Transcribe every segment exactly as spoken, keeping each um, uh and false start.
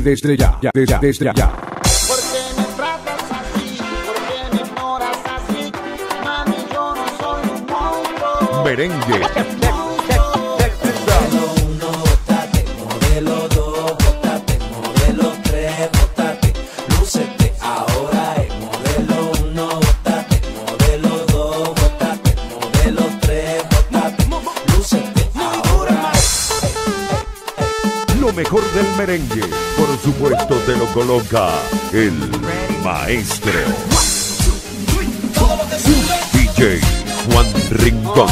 desde ya, ya, desde ya, desde ya. ¿Por qué me tratas así? ¿Por qué me ignoras así? Mami, yo no soy un monstruo. Merengue. Lo mejor del merengue, por supuesto, te lo coloca el maestro D J Juan Rincón.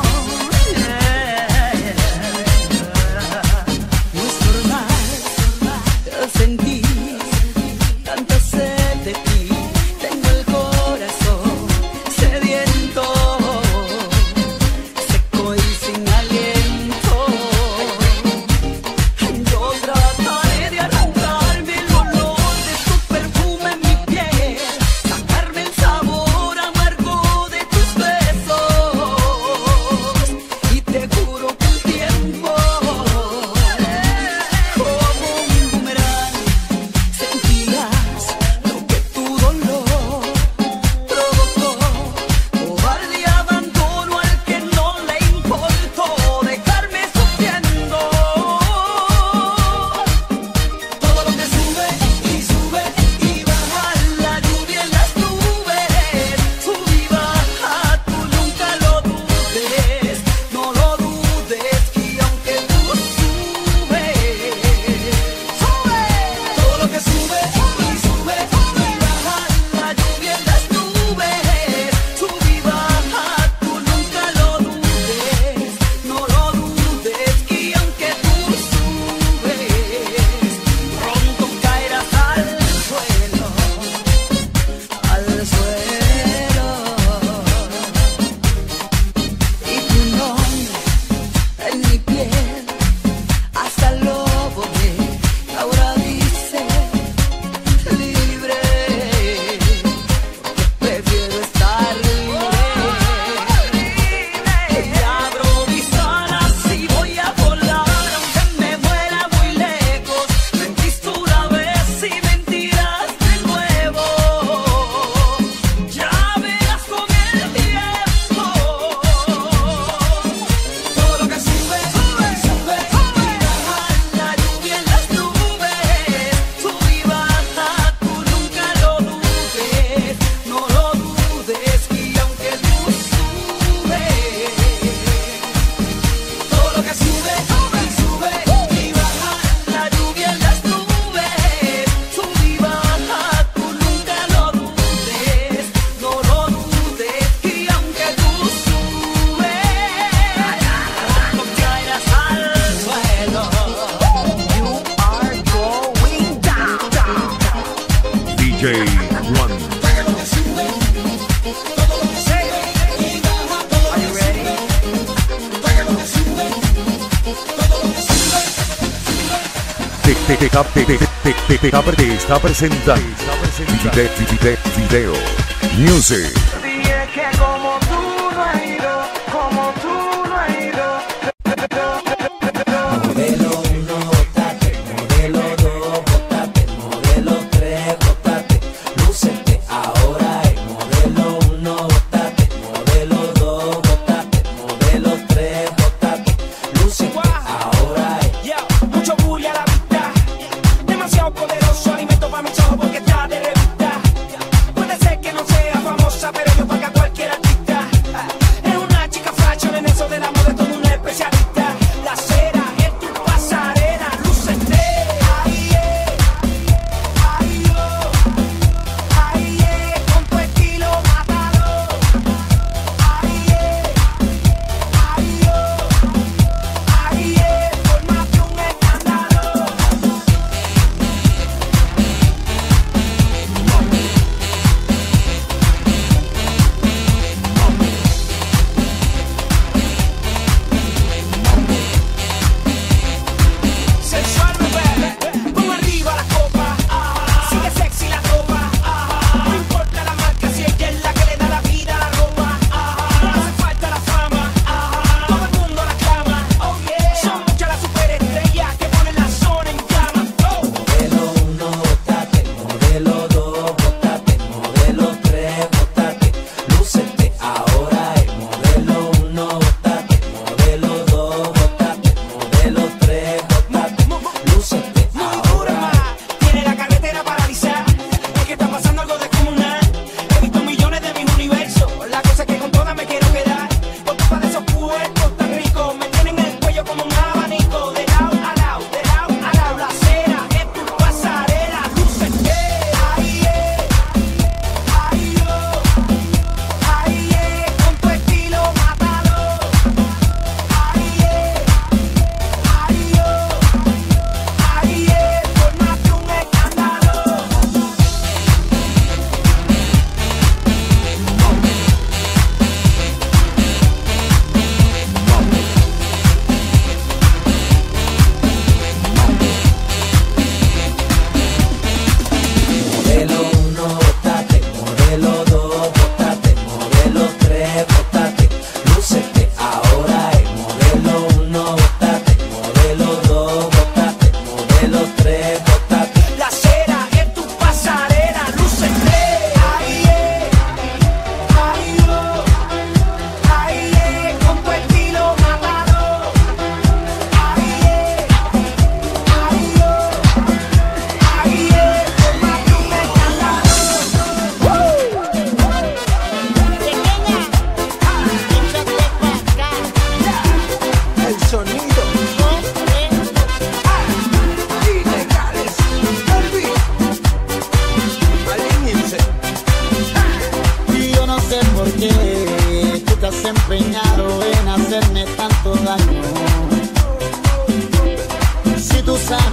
D J Juan. Te está presentando Video Music. Dije que como tú no has ido, como tú no has ido. Modelo uno, bótate, modelo dos, bótate, modelo tres, bótate, lúcete ahora es modelo uno, bótate, modelo dos, bótate, modelo tres, bótate, lúcete ahora es. Mucho bully a la vista, demasiado poderoso, alimento para mis ojos porque está de revista. Puede ser que no sea famosa, pero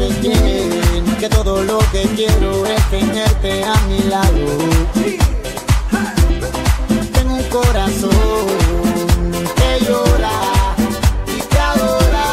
sabes bien que todo lo que quiero es tenerte a mi lado. Tengo un corazón que llora y te adora,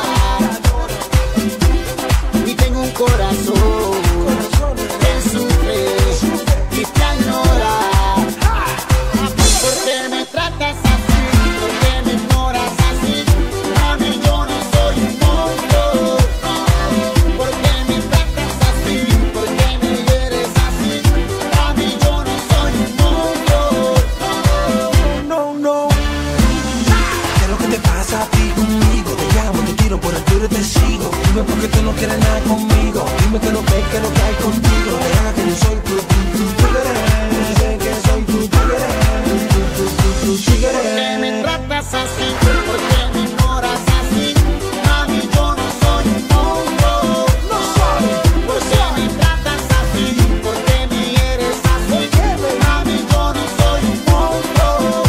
y tengo un corazón que sufre y te añora. ¿Por qué me tratas así? ¿Por qué me ignoras así? Mami, yo no soy un monstruo. ¿Por qué me tratas así? ¿Por qué me hieres así? Mami, yo no soy un monstruo. No, no. ¿Qué es lo que te pasa a ti conmigo? Te llamo, te quiero, por el Twitter te sigo. Dime por qué tú no quieres nada conmigo. Dime que lo ves, que lo que hay contigo. Deja que yo soy tu, tu, tu, tu querer. Sé que soy tu, tu querer. Tu, tu, tu, tu, tu ¿Por qué querer. me tratas así? ¿Por qué me ignoras así? Mami, yo no soy un monstruo. ¿Por qué me tratas así? ¿Por qué me hieres así? Mami, yo no soy un monstruo.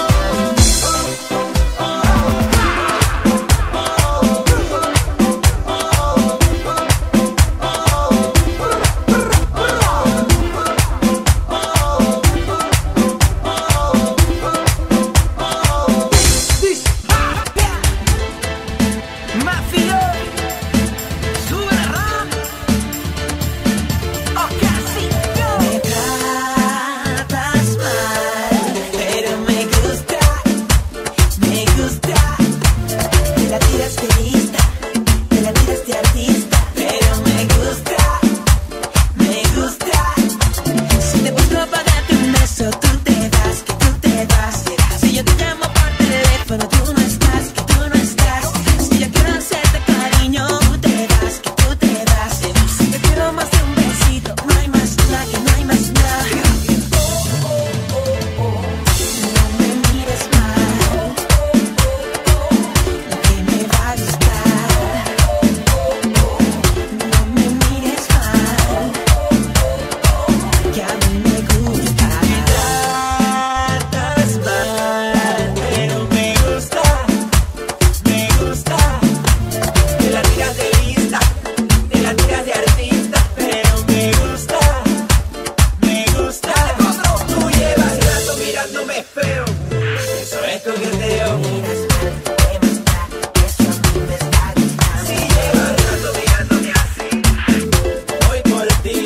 Mafio, sube la rap. Oh, casi yo. Me tratas mal, pero me gusta, me gusta. Te la tiras de lista, te la tiras de artista, pero me gusta, me gusta. Si te busco para darte un beso, tú te vas, que tú te vas. Si yo te llamo por teléfono, tú no estás, que tú no estás. Si yo quiero hacerte cariño, tú te vas, que tú te vas. Si te quiero más de un besito, no hay más nada, que no hay más nada. No me mires mal, que me va a gustar. No me mires mal, que a mí me gusta. Me tratas mal, pero me gusta, me gusta. Te la tiras de lista, te la tiras de artista, pero me gusta, me gusta. Tú llevas rato mirándome feo, eso es coqueteo. Si llevas rato mirándome así, voy por ti.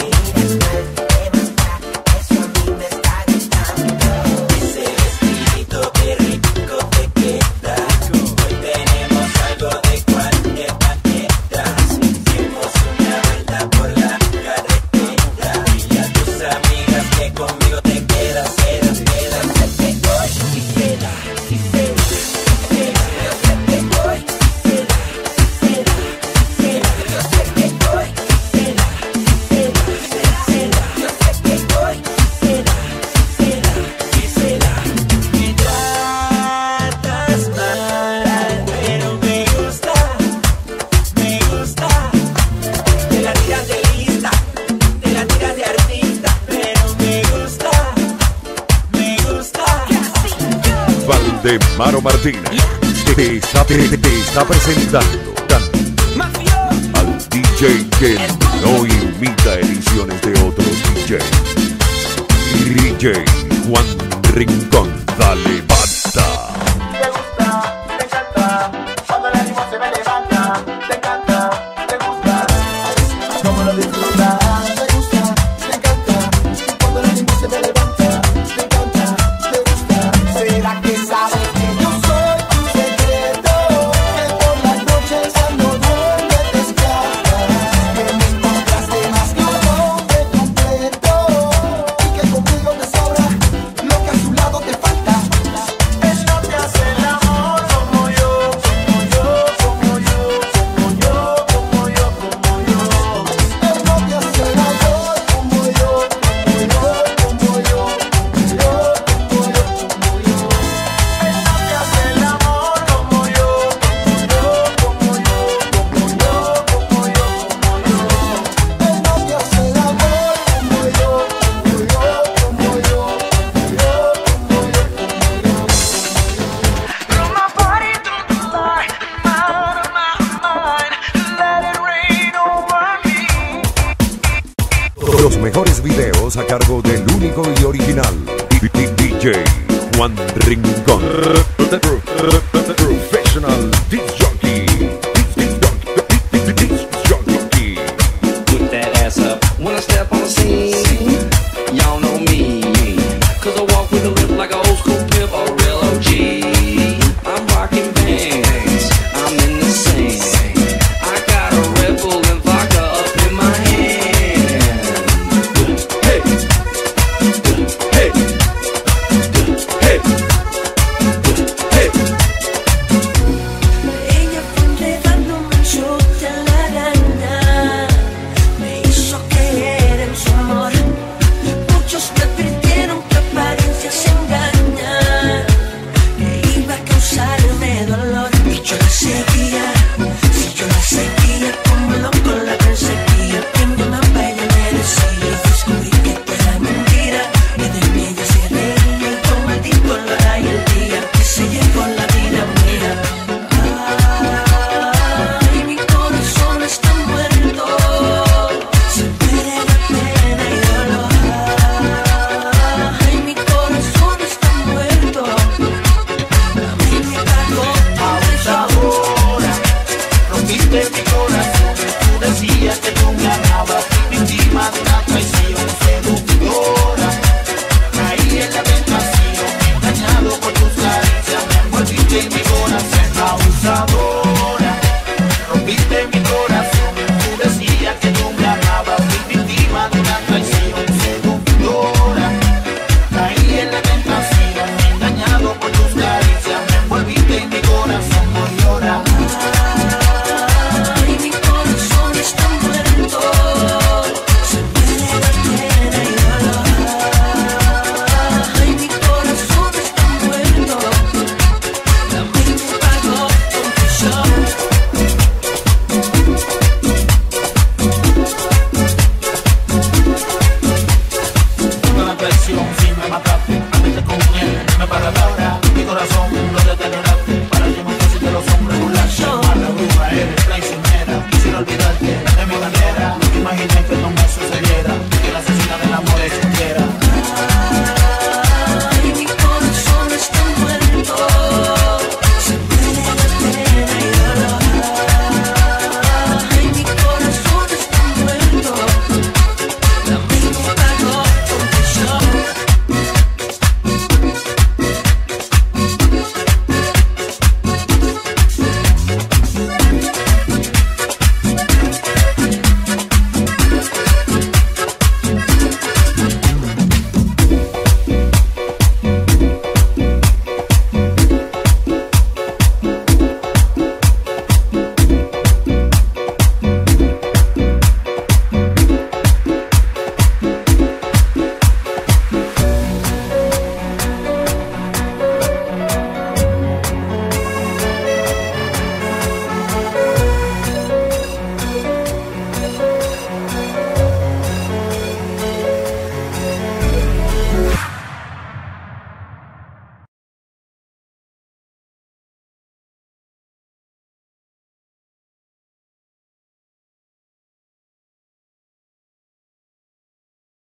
Ese vestidito que rico te queda. Hoy tenemos algo de cualquier paqueta. Hicimos una vuelta por la carretera. Dile a tus amigas que conmigo te quedas, quedas, quedas. Yo sé que voy, si se da, si se da, si se da. Yo sé que voy, si se da, si se da, si se da. Yo sé que voy, si se da, si se da, si se da. Yo sé que voy, si se da, si se da, si se da. Me tratas mal, pero me gusta, me gusta. Te la tiras de lista, te la tiras de artista, pero me gusta, me gusta. Valdemaro Martínez te está, te, te está presentando Mafio, al D J que no imita ediciones de otros D Js. D J Juan Rincón, dale basta. Te gusta, te encanta, cuando el ánimo se me levanta. Te encanta, te gusta, cómo lo disfrutas. Te gusta, te encanta, cuando el ánimo se me levanta. Te encanta, te gusta. ¿Será que sabes que yo soy tu secreto? Que por las noches ando donde te escapas. Que me encontraste más que un hombre completo. Y que conmigo te sobra lo que a su lado te falta. Él no te hace el amor como yo, como yo, como yo, como yo, como yo, como yo. Él no te hace Los mejores videos a cargo del único y original D J Juan Rincón. Professional Disc Jockey. Disc Jockey. Put that ass up when I step